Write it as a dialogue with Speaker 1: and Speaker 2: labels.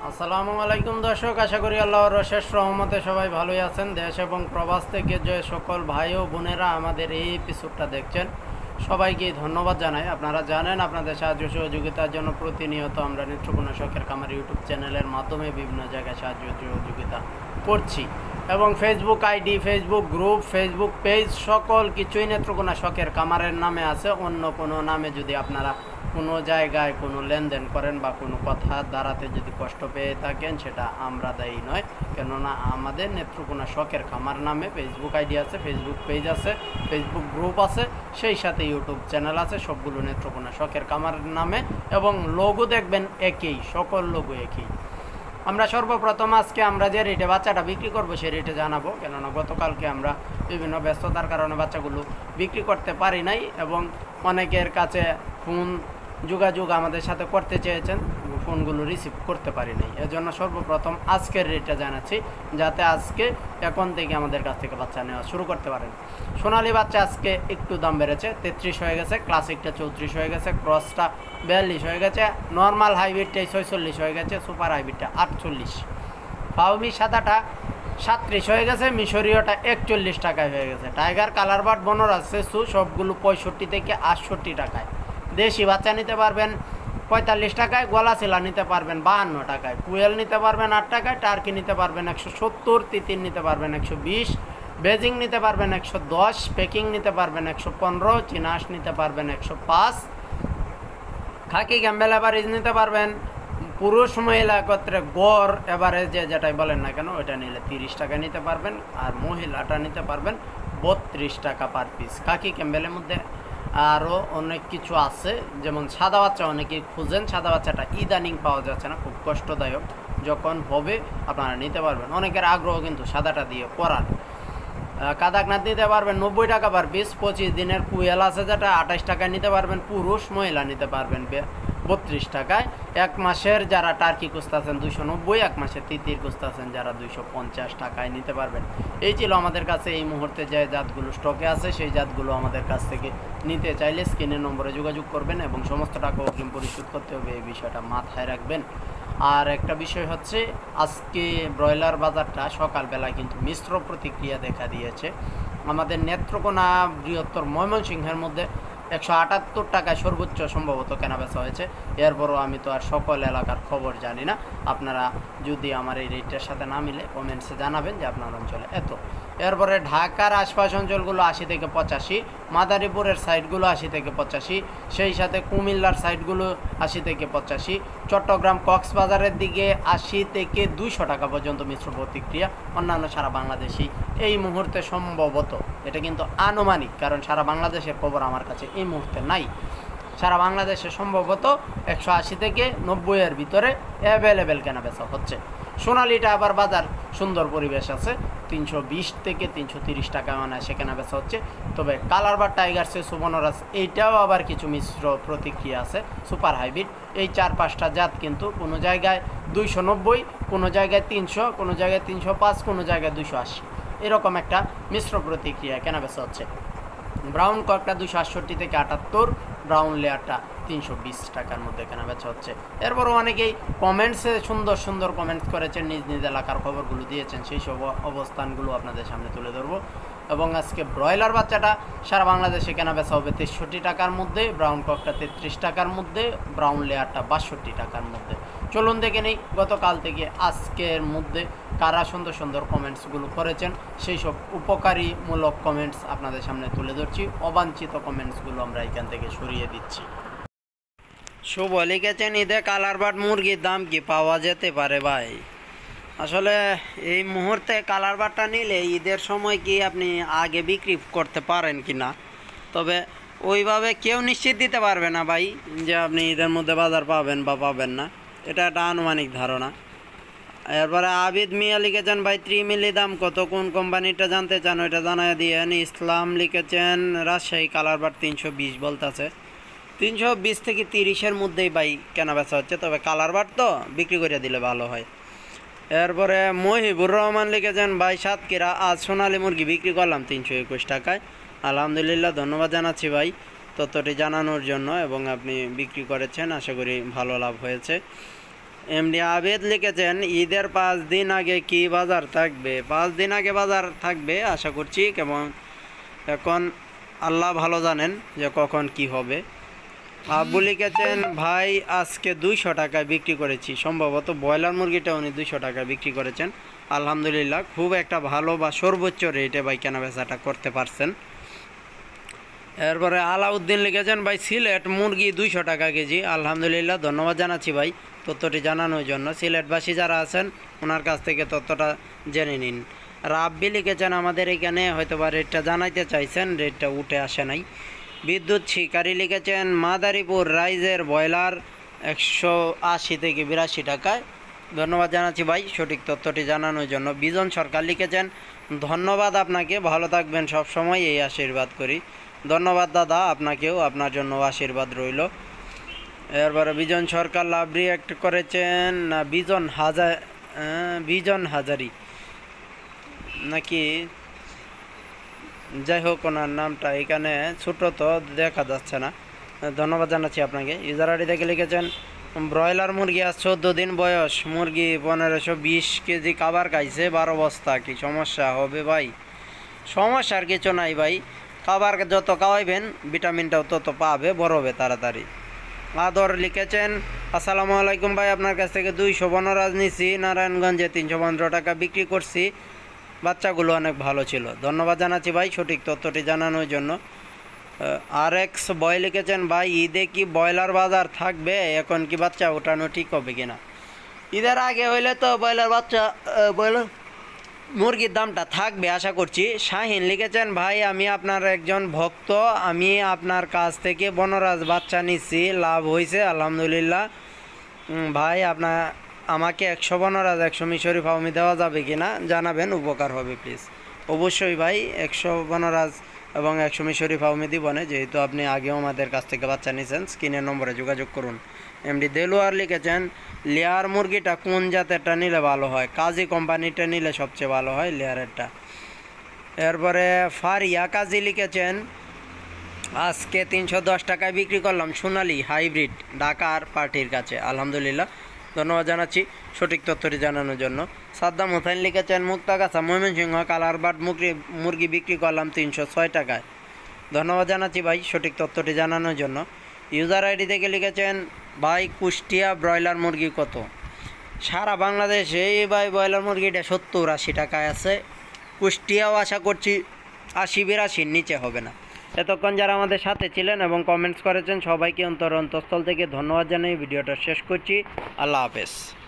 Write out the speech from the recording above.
Speaker 1: আসসালামু আলাইকুম দর্শক, আশা করি আল্লাহর অশেষ রহমতে সবাই ভালোই আছেন। দেশ এবং প্রবাস থেকে যে সকল ভাই ও বোনেরা আমাদের এই এপিসোডটা দেখছেন সবাইকে ধন্যবাদ জানাই। আপনারা জানেন আপনাদের সাহায্য সহযোগিতার জন্য প্রতিনিয়ত আমরা নেত্রকোনা শখের খামার ইউটিউব চ্যানেলের মাধ্যমে বিভিন্ন জায়গায় সাহায্য সহযোগিতা করছি এবং Facebook ID, Facebook group, Facebook page সকল কিছুই নেত্রকোনা শখের খামারের নামে আছে। অন্য কোনো নামে যদি আপনারা কোনো জায়গায় কোনো লেনদেন করেন বা কোনো কথা দাঁড়াতে যদি কষ্ট পেয়ে থাকেন সেটা আমরা দায়ী নয়, কেননা আমাদের নেত্রকোনা শখের খামার নামে ফেসবুক আইডি আছে, ফেসবুক পেজ আছে, ফেসবুক গ্রুপ আছে, সেই সাথে ইউটিউব চ্যানেল আছে, সবগুলো নেত্রকোনা শখের খামার নামে এবং লোগো দেখবেন একই, সকল লোগো একই। আমরা সর্বপ্রথম আজকে আমরা যে রেটে বাচ্চাটা বিক্রি করব সেই রেটে জানাবো, কেননা গতকালকে আমরা বিভিন্ন ব্যস্ততার কারণে বাচ্চাগুলো বিক্রি করতে পারি নাই এবং অনেকের কাছে ফোন যোগাযোগ আমাদের সাথে করতে চেয়েছেন, ফোনগুলো রিসিভ করতে পারি নাই। এজন্য সর্বপ্রথম আজকের রেটটা জানাচ্ছি, যাতে আজকে এখন থেকে আমাদের কাছ থেকে বাচ্চা নেওয়া শুরু করতে পারেন। সোনালি বাচ্চা আজকে একটু দাম বেড়েছে, 33 হয়ে গেছে, ক্লাসিকটা 34 হয়ে গেছে, ক্রসটা 42 হয়ে গেছে, নর্মাল হাইব্রিডটাই 46 হয়ে গেছে, সুপার হাইব্রিডটা 48, ফাউমি সাদাটা 37 হয়ে গেছে, মিশরীয়টা 41 টাকায় হয়ে গেছে, টাইগার কালার বার্ড বনরাজ সেসু সবগুলো 65 থেকে 68 টাকায়। দেশি বাচ্চা নিতে পারবেন 45 টাকায়, গলা চিলা নিতে পারবেন 52 টাকায়, কুয়েল নিতে পারবেন 8 টাকায়, টার্কি নিতে পারবেন 170, তিতির নিতে পারবেন 120, বেজিং নিতে পারবেন 110, পেকিং নিতে পারবেন 115, চিনাস নিতে পারবেন 105, খাকি ক্যাম্বেল এভারেজ নিতে পারবেন পুরুষ মহিলা একত্রে গড় এভারেজে যেটাই বলেন না কেন ওইটা নিলে 30 টাকা নিতে পারবেন, আর মহিলাটা নিতে পারবেন 32 টাকা পার পিস। খাকি ক্যাম্বেলের মধ্যে আরও অনেক কিছু আছে, যেমন সাদা বাচ্চা অনেকেই খুঁজেন, সাদা বাচ্চাটা ইদানিং পাওয়া যাচ্ছে না, খুব কষ্টদায়ক, যখন হবে আপনারা নিতে পারবেন। অনেকের আগ্রহ কিন্তু সাদাটা দিয়ে করার। কাদাকনাথ নিতে পারবেন 90 টাকা পার পিস, 25 দিনের কুয়েল আছে যেটা 28 টাকায় নিতে পারবেন, পুরুষ মহিলা নিতে পারবেন 32 টাকায়। এক মাসের যারা টার্কি খুঁজতেছেন 290, এক মাসের তিতির খুঁজতেছেন যারা 250 টাকায় নিতে পারবেন। এই ছিল আমাদের কাছে এই মুহূর্তে যে জাতগুলো স্টকে আছে, সেই জাতগুলো আমাদের কাছ থেকে নিতে চাইলে স্ক্রিনের নম্বরে যোগাযোগ করবেন এবং সমস্ত টাকা অগ্রিম পরিশোধ করতে হবে, এই বিষয়টা মাথায় রাখবেন। আর একটা বিষয় হচ্ছে, আজকে ব্রয়লার বাজারটা সকালবেলায় কিন্তু মিশ্র প্রতিক্রিয়া দেখা দিয়েছে। আমাদের নেত্রকোনা বৃহত্তর ময়মনসিংহের মধ্যে 178 টাকায় সর্বোচ্চ সম্ভবত কেনাবেচা হয়েছে। এরপরও আমি তো আর সকল এলাকার খবর জানি না, আপনারা যদি আমার এই রেটের সাথে না মিলে কমেন্টসে জানাবেন যে আপনার অঞ্চলে এত। এরপরে ঢাকার আশপাশ অঞ্চলগুলো 80 থেকে 85, মাদারীপুরের সাইডগুলো 80 থেকে 85, সেই সাথে কুমিল্লার সাইডগুলো 80 থেকে 85, চট্টগ্রাম কক্সবাজারের দিকে 80 থেকে 200 টাকা পর্যন্ত মিশ্র প্রতিক্রিয়া। অন্যান্য সারা বাংলাদেশি এই মুহূর্তে সম্ভবত, এটা কিন্তু আনুমানিক, কারণ সারা বাংলাদেশের খবর আমার কাছে এই মুহূর্তে নাই, সারা বাংলাদেশে সম্ভবত 180 থেকে 90 এর ভিতরে অ্যাভেলেবেল কেনাবেচা হচ্ছে। সোনালিটা আবার বাজার সুন্দর পরিবেশ আছে, 320 থেকে 330 টাকা সে কেনাবেচা হচ্ছে। তবে কালার বা টাইগার সেসু বনরাজ এইটাও আবার কিছু মিশ্র প্রতিক্রিয়া আছে, সুপার হাইব্রিড। এই 4-5টা জাত কিন্তু কোনো জায়গায় 290, কোনো জায়গায় 300, কোনো জায়গায় 305, কোনো জায়গায় 280, এরকম একটা মিশ্র প্রতিক্রিয়া কেনাবেচা হচ্ছে। ব্রাউন ককটা 268 থেকে 78, ব্রাউন লেয়ারটা 320 টাকার মধ্যে কেনাবেচা হচ্ছে। এরপরও অনেকেই কমেন্টসে সুন্দর সুন্দর কমেন্টস করেছেন, নিজ নিজ এলাকার খবরগুলো দিয়েছেন, সেই সব অবস্থানগুলো আপনাদের সামনে তুলে ধরবো। এবং আজকে ব্রয়লার বাচ্চাটা সারা বাংলাদেশে কেনাবেচা হবে 63 টাকার মধ্যে, ব্রাউন ককটা 33 টাকার মধ্যে, ব্রাউন লেয়ারটা 62 টাকার মধ্যে। চলুন দেখে নেই গতকাল থেকে আজকের মধ্যে কারা সুন্দর সুন্দর কমেন্টসগুলো করেছেন, সেই সব উপকারীমূলক কমেন্টস আপনাদের সামনে তুলে ধরছি। অবাঞ্ছিত কমেন্টসগুলো আমরা এখান থেকে সরিয়ে দিচ্ছি। শুভ লিখেছেন, ঈদে কালার বার্ড মুরগির দাম কি পাওয়া যেতে পারে ভাই? আসলে এই মুহূর্তে কালার বার্ডটা নিলে ঈদের সময় কি আপনি আগে বিক্রি করতে পারেন কি না, তবে ওইভাবে কেউ নিশ্চিত দিতে পারবে না ভাই যে আপনি ঈদের মধ্যে বাজার পাবেন বা পাবেন না, এটা একটা আনুমানিক ধারণা। এরপরে আবিদ মিয়া লিখেছেন, ভাই 3 মিলি দাম কত, কোন কোম্পানিটা জানতে চান ওইটা জানাই দিয়েন। ইসলাম লিখেছেন, রাজশাহী কালার বার্ড 320 বলতেছে, 320 থেকে 30-এর মধ্যেই ভাই কেনাবেচা হচ্ছে, তবে কালার বার্ড তো বিক্রি করে দিলে ভালো হয়। এরপরে মহিবুর রহমান লিখেছেন, ভাই সাতক্ষীরা আজ সোনালী মুরগি বিক্রি করলাম 321 টাকায়। আলহামদুলিল্লাহ, ধন্যবাদ জানাচ্ছি ভাই তথ্যটি জানানোর জন্য, এবং আপনি বিক্রি করেছেন, আশা করি ভালো লাভ হয়েছে। এমডি আবেদ লিখেছেন ঈদের 5 দিন আগে কি বাজার থাকবে? 5 দিন আগে বাজার থাকবে আশা করছি, কেমন এখন আল্লাহ ভালো জানেন যে কখন কি হবে। আব্বু লিখেছেন ভাই আজকে 200 টাকায় বিক্রি করেছি, সম্ভবত ব্রয়লার মুরগিটা উনি 200 টাকায় বিক্রি করেছেন। আলহামদুলিল্লাহ, খুব একটা ভালো বা সর্বোচ্চ রেটে ভাই কেনা বেচাটা করতে পারছেন। এরপরে আলাউদ্দিন লিখেছেন ভাই সিলেট মুরগি 200 টাকা কেজি। আলহামদুলিল্লাহ, ধন্যবাদ জানাচ্ছি ভাই তথ্যটি জানানোর জন্য। সিলেটবাসী যারা আছেন ওনার কাছ থেকে তথ্যটা জেনে নিন। রাব্বি লিখেছেন আমাদের এখানে হয়তোবা রেটটা জানাইতে চাইছেন, রেটটা উঠে আসে নাই। বিদ্যুৎ শিকারী লিখেছেন মাদারীপুর রাইজের ব্রয়লার 180 থেকে 82 টাকায়। ধন্যবাদ জানাচ্ছি ভাই সঠিক তথ্যটি জানানোর জন্য। বিজন সরকার লিখেছেন ধন্যবাদ আপনাকে, ভালো থাকবেন সব সময়, এই আশীর্বাদ করি। ধন্যবাদ দাদা, আপনাকেও, আপনার জন্য আশীর্বাদ রইল। এরপরে বিজন সরকার লাভ রিয়াক্ট করেছেন না বিজন হাজারি নাকি, যাই হোক ওনার নামটা এখানে ছোট তো দেখা যাচ্ছে না। ধন্যবাদ জানাচ্ছি আপনাকে। ইউজার আইডি থেকে লিখেছেন ব্রয়লার মুরগি আজ 14 দিন বয়স, মুরগি 1520 কেজি খাবার খাইছে 12 বস্তা, কি সমস্যা হবে ভাই? সমস্যার কিছু নাই ভাই, খাবার যত খাওয়াইবেন ভিটামিনটাও তত পাবে, বড় হবে তাড়াতাড়ি। আদর লিখেছেন আসসালামু আলাইকুম ভাই, আপনার কাছ থেকে 200 বনরাজ নিছি, নারায়ণগঞ্জে 315 টাকা বিক্রি করছি, বাচ্চাগুলো অনেক ভালো ছিল। ধন্যবাদ জানাচ্ছি ভাই সঠিক তথ্যটি জানানোর জন্য। RX বয় লিখেছেন ভাই ঈদে কি ব্রয়লার বাজার থাকবে? এখন কি বাচ্চা ওঠানো ঠিক হবে কিনা? ঈদের আগে হইলে তো ব্রয়লার মুরগির দামটা থাকবে আশা করছি। শাহিন লিখেছেন ভাই আমি আপনার একজন ভক্ত, আমি আপনার কাছ থেকে বনরাজ বাচ্চা নিচ্ছি, লাভ হয়েছে আলহামদুলিল্লাহ। ভাই আমাকে 100 বনরাজ 100 মিশরি ফাউমি দেওয়া যাবে কিনা জানাবেন, উপকার হবে প্লিজ। অবশ্যই ভাই 100 বনরাজ এবং 100 মিশরি ফাউমি দিব না, যেহেতু আপনি আগেও আমাদের কাছ থেকে বাচ্চা নিয়েছেন। স্ক্রিনের নম্বরে যোগাযোগ করুন। এমডি দেলোয়ার লিখেছেন লেয়ার মুরগিটা কোন জাতেরটা নিলে ভালো হয়? কাজী কোম্পানিটা নিলে সবচেয়ে ভালো হয়, লেয়ারেরটা। এরপরে ফারিয়া কাজী লিখেছেন আজকে 310 টাকায় বিক্রি করলাম সোনালি হাইব্রিড ঢাকার পার্টির কাছে। আলহামদুলিল্লাহ, ধন্যবাদ জানাচ্ছি সঠিক তথ্যটি জানানোর জন্য। সাদ্দাম হোসেন লিখেছেন মুক্তাগাছা ময়মনসিংহ কালার বার্ড মুরগি বিক্রি করলাম 306 টাকায়। ধন্যবাদ জানাচ্ছি ভাই সঠিক তথ্যটি জানানোর জন্য। ইউজার আইডি থেকে লিখেছেন ভাই কুষ্টিয়া ব্রয়লার মুরগি কত? সারা বাংলাদেশে এই ভাই ব্রয়লার মুরগিটা 70-80 টাকায় আছে। কুষ্টিয়াও আশা করছি 80-82 নিচে হবে না। এতক্ষণ যারা আমাদের সাথে ছিলেন এবং কমেন্টস করেছেন সবাইকে অন্তঃস্থল থেকে ধন্যবাদ জানিয়ে ভিডিওটা শেষ করছি। আল্লাহ হাফেজ।